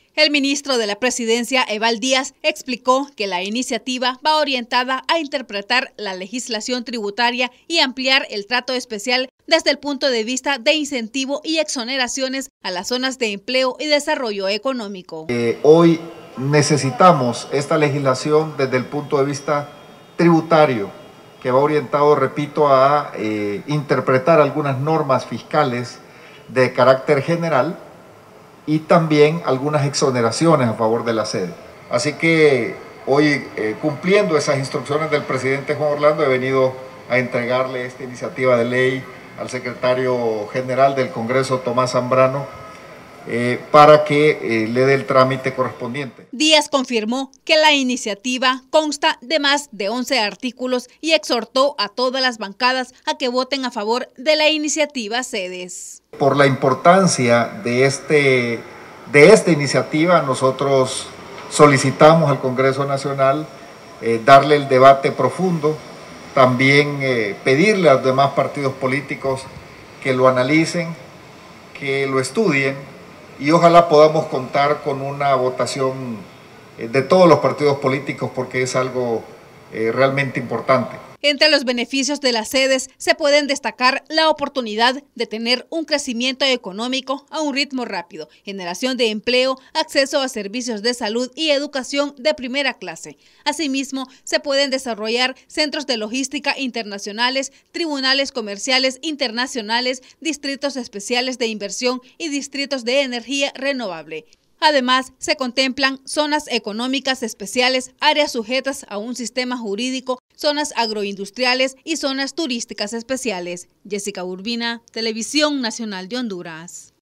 El ministro de la Presidencia, Eval Díaz, explicó que la iniciativa va orientada a interpretar la legislación tributaria y ampliar el trato especial desde el punto de vista de incentivo y exoneraciones a las zonas de empleo y desarrollo económico. Hoy necesitamos esta legislación desde el punto de vista tributario, que va orientado, repito, a interpretar algunas normas fiscales de carácter general y también algunas exoneraciones a favor de la sede. Así que hoy, cumpliendo esas instrucciones del presidente Juan Orlando, he venido a entregarle esta iniciativa de ley al secretario general del Congreso, Tomás Zambrano, para que le dé el trámite correspondiente. Díaz confirmó que la iniciativa consta de más de 11 artículos y exhortó a todas las bancadas a que voten a favor de la iniciativa Sedes. Por la importancia de esta iniciativa, nosotros solicitamos al Congreso Nacional darle el debate profundo, también pedirle a los demás partidos políticos que lo analicen, que lo estudien, y ojalá podamos contar con una votación de todos los partidos políticos, porque es algo realmente importante. Entre los beneficios de las sedes se pueden destacar la oportunidad de tener un crecimiento económico a un ritmo rápido, generación de empleo, acceso a servicios de salud y educación de primera clase. Asimismo, se pueden desarrollar centros de logística internacionales, tribunales comerciales internacionales, distritos especiales de inversión y distritos de energía renovable. Además, se contemplan zonas económicas especiales, áreas sujetas a un sistema jurídico, zonas agroindustriales y zonas turísticas especiales. Jessica Urbina, Televisión Nacional de Honduras.